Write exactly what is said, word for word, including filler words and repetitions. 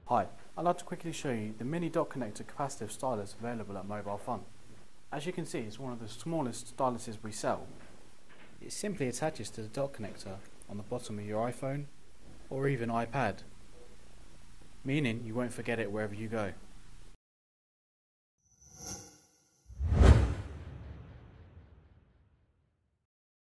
Hi, I'd like to quickly show you the mini dot connector capacitive stylus available at mobilefun. As you can see, it's one of the smallest styluses we sell. It simply attaches to the dot connector on the bottom of your iPhone or even iPad, meaning you won't forget it wherever you go.